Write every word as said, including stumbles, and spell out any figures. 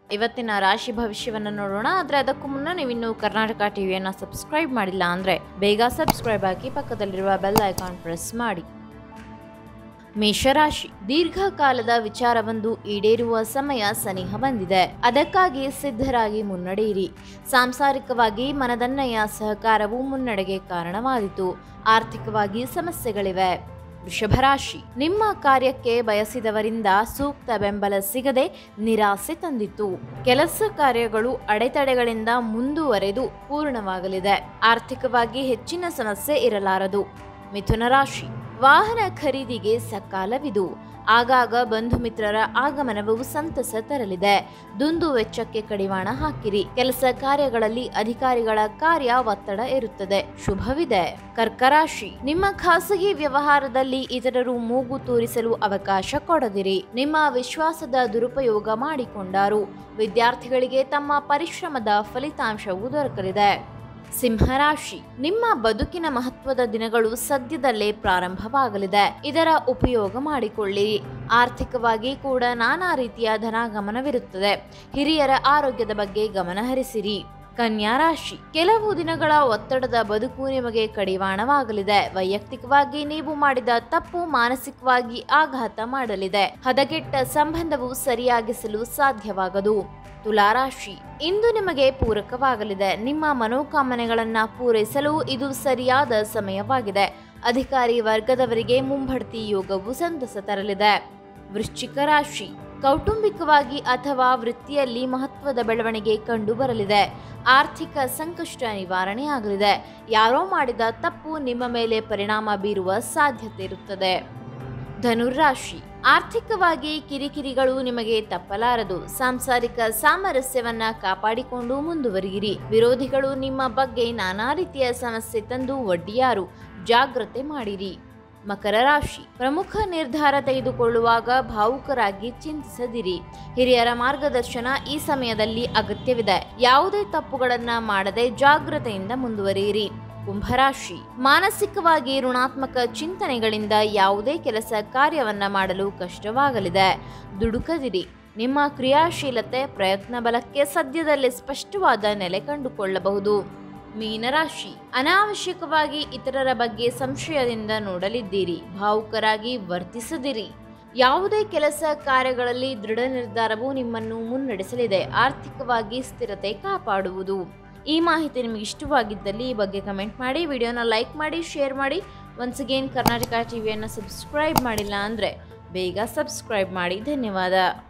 ಇವತ್ತಿನ ರಾಶಿ ಭವಿಷ್ಯವನ್ನು ನೋಡೋಣ. ಆದರೆ ಅದಕ್ಕೂ ಮುನ್ನ ನೀವಿನ್ನೂ ಕರ್ನಾಟಕ ಟಿವಿಯನ್ನು ಸಬ್ಸ್ಕ್ರೈಬ್ ಮಾಡಿಲ್ಲ ಅಂದರೆ ಬೇಗ ಸಬ್ಸ್ಕ್ರೈಬ್ ಆಗಿ ಪಕ್ಕದಲ್ಲಿರುವ ಬೆಲ್ ಐಕಾನ್ ಪ್ರೆಸ್ ಮಾಡಿ. ಮೇಷರಾಶಿ, ದೀರ್ಘಕಾಲದ ವಿಚಾರವೊಂದು ಈಡೇರುವ ಸಮಯ ಸನಿಹ ಬಂದಿದೆ. ಅದಕ್ಕಾಗಿ ಸಿದ್ಧರಾಗಿ ಮುನ್ನಡೆಯಿರಿ. ಸಾಂಸಾರಿಕವಾಗಿ ಮನದನ್ನಯ ಸಹಕಾರವು ಮುನ್ನಡೆಗೆ ಕಾರಣವಾಯಿತು. ಆರ್ಥಿಕವಾಗಿ ಸಮಸ್ಯೆಗಳಿವೆ. ವೃಷಭರಾಶಿ, ನಿಮ್ಮ ಕಾರ್ಯಕ್ಕೆ ಬಯಸಿದವರಿಂದ ಸೂಕ್ತ ಬೆಂಬಲ ಸಿಗದೆ ನಿರಾಸೆ ತಂದಿತು. ಕೆಲಸ ಕಾರ್ಯಗಳು ಅಡೆತಡೆಗಳಿಂದ ಮುಂದುವರೆದು ಪೂರ್ಣವಾಗಲಿದೆ. ಆರ್ಥಿಕವಾಗಿ ಹೆಚ್ಚಿನ ಸಮಸ್ಯೆ ಇರಲಾರದು. ಮಿಥುನ ರಾಶಿ, ವಾಹನ ಖರೀದಿಗೆ ಸಕಾಲವಿದು. ಆಗಾಗ ಬಂಧು ಮಿತ್ರರ ಆಗಮನವು ಸಂತಸ ತರಲಿದೆ. ದುಂದು ವೆಚ್ಚಕ್ಕೆ ಕಡಿವಾಣ ಹಾಕಿರಿ. ಕೆಲಸ ಕಾರ್ಯಗಳಲ್ಲಿ ಅಧಿಕಾರಿಗಳ ಕಾರ್ಯ ಒತ್ತಡ ಇರುತ್ತದೆ. ಶುಭವಿದೆ. ಕರ್ಕರಾಶಿ, ನಿಮ್ಮ ಖಾಸಗಿ ವ್ಯವಹಾರದಲ್ಲಿ ಇತರರು ಮೂಗು ತೂರಿಸಲು ಅವಕಾಶ ಕೊಡದಿರಿ. ನಿಮ್ಮ ವಿಶ್ವಾಸದ ದುರುಪಯೋಗ ಮಾಡಿಕೊಂಡಾರು. ವಿದ್ಯಾರ್ಥಿಗಳಿಗೆ ತಮ್ಮ ಪರಿಶ್ರಮದ ಫಲಿತಾಂಶವು ದೊರಕಲಿದೆ. ಸಿಂಹರಾಶಿ, ನಿಮ್ಮ ಬದುಕಿನ ಮಹತ್ವದ ದಿನಗಳು ಸದ್ಯದಲ್ಲೇ ಪ್ರಾರಂಭವಾಗಲಿದೆ. ಇದರ ಉಪಯೋಗ ಮಾಡಿಕೊಳ್ಳಿ. ಆರ್ಥಿಕವಾಗಿ ಕೂಡ ನಾನಾ ರೀತಿಯ ಧನಾಗಮನವಿರುತ್ತದೆ. ಹಿರಿಯರ ಆರೋಗ್ಯದ ಬಗ್ಗೆ ಗಮನ ಹರಿಸಿರಿ. ಕನ್ಯಾ ರಾಶಿ, ಕೆಲವು ದಿನಗಳ ಒತ್ತಡದ ಬದುಕು ನಿಮಗೆ ಕಡಿವಾಣವಾಗಲಿದೆ. ವೈಯಕ್ತಿಕವಾಗಿ ನೀವು ಮಾಡಿದ ತಪ್ಪು ಮಾನಸಿಕವಾಗಿ ಆಘಾತ ಮಾಡಲಿದೆ. ಹದಗೆಟ್ಟ ಸಂಬಂಧವು ಸರಿಯಾಗಿಸಲು ಸಾಧ್ಯವಾಗದು. ತುಲಾರಾಶಿ, ಇಂದು ನಿಮಗೆ ಪೂರಕವಾಗಲಿದೆ. ನಿಮ್ಮ ಮನೋಕಾಮನೆಗಳನ್ನು ಪೂರೈಸಲು ಇದು ಸರಿಯಾದ ಸಮಯವಾಗಿದೆ. ಅಧಿಕಾರಿ ವರ್ಗದವರಿಗೆ ಮುಂಬಡ್ತಿ ಯೋಗವು ಸಂತಸ ತರಲಿದೆ. ವೃಶ್ಚಿಕ ರಾಶಿ, ಕೌಟುಂಬಿಕವಾಗಿ ಅಥವಾ ವೃತ್ತಿಯಲ್ಲಿ ಮಹತ್ವದ ಬೆಳವಣಿಗೆ ಕಂಡು ಬರಲಿದೆ. ಆರ್ಥಿಕ ಸಂಕಷ್ಟ ನಿವಾರಣೆಯಾಗಲಿದೆ. ಯಾರೋ ಮಾಡಿದ ತಪ್ಪು ನಿಮ್ಮ ಮೇಲೆ ಪರಿಣಾಮ ಬೀರುವ ಸಾಧ್ಯತೆ ಇರುತ್ತದೆ. ಧನುರಾಶಿ, ಆರ್ಥಿಕವಾಗಿ ಕಿರಿಕಿರಿಗಳು ನಿಮಗೆ ತಪ್ಪಲಾರದು. ಸಾಂಸಾರಿಕ ಸಾಮರಸ್ಯವನ್ನ ಕಾಪಾಡಿಕೊಂಡು ಮುಂದುವರಿಯಿರಿ. ವಿರೋಧಿಗಳು ನಿಮ್ಮ ಬಗ್ಗೆ ನಾನಾ ರೀತಿಯ ಸಮಸ್ಯೆ ತಂದು ಒಡ್ಡಿಯಾರು. ಜಾಗ್ರತೆ ಮಾಡಿರಿ. ಮಕರ ರಾಶಿ, ಪ್ರಮುಖ ನಿರ್ಧಾರ ತೆಗೆದುಕೊಳ್ಳುವಾಗ ಭಾವುಕರಾಗಿ ಚಿಂತಿಸದಿರಿ. ಹಿರಿಯರ ಮಾರ್ಗದರ್ಶನ ಈ ಸಮಯದಲ್ಲಿ ಅಗತ್ಯವಿದೆ. ಯಾವುದೇ ತಪ್ಪುಗಳನ್ನ ಮಾಡದೆ ಜಾಗ್ರತೆಯಿಂದ ಮುಂದುವರಿಯಿರಿ. ಕುಂಭರಾಶಿ, ಮಾನಸಿಕವಾಗಿ ಋಣಾತ್ಮಕ ಚಿಂತನೆಗಳಿಂದ ಯಾವುದೇ ಕೆಲಸ ಕಾರ್ಯವನ್ನ ಮಾಡಲು ಕಷ್ಟವಾಗಲಿದೆ. ದುಡುಕದಿರಿ. ನಿಮ್ಮ ಕ್ರಿಯಾಶೀಲತೆ ಪ್ರಯತ್ನ ಬಲಕ್ಕೆ ಸದ್ಯದಲ್ಲೇ ಸ್ಪಷ್ಟವಾದ ನೆಲೆ ಕಂಡುಕೊಳ್ಳಬಹುದು. ಮೀನರಾಶಿ, ಅನಾವಶ್ಯಕವಾಗಿ ಇತರರ ಬಗ್ಗೆ ಸಂಶಯದಿಂದ ನೋಡಲಿದ್ದೀರಿ. ಭಾವುಕರಾಗಿ ವರ್ತಿಸದಿರಿ. ಯಾವುದೇ ಕೆಲಸ ಕಾರ್ಯಗಳಲ್ಲಿ ದೃಢ ನಿರ್ಧಾರವು ನಿಮ್ಮನ್ನು ಮುನ್ನಡೆಸಲಿದೆ. ಆರ್ಥಿಕವಾಗಿ ಸ್ಥಿರತೆ ಕಾಪಾಡುವುದು. ಈ ಮಾಹಿತಿ ನಿಮಗೆ ಇಷ್ಟವಾಗಿದ್ದಲ್ಲಿ ಈ ಬಗ್ಗೆ ಕಮೆಂಟ್ ಮಾಡಿ, ವಿಡಿಯೋನ ಲೈಕ್ ಮಾಡಿ, ಶೇರ್ ಮಾಡಿ. ಒನ್ಸ್ ಅಗೇನ್ ಕರ್ನಾಟಕ ಟಿವಿಯನ್ನು ಸಬ್ಸ್ಕ್ರೈಬ್ ಮಾಡಿಲ್ಲ ಅಂದರೆ ಬೇಗ ಸಬ್ಸ್ಕ್ರೈಬ್ ಮಾಡಿ. ಧನ್ಯವಾದ.